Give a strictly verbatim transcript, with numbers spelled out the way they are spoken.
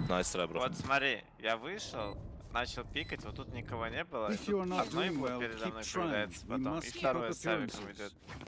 Найс, бро. Вот смотри, я вышел, начал пикать, вот тут никого не было. И If you are тут not одно doing его well, передо keep мной trying. появляется We потом, must и keep второе up с авиком appearances. идет.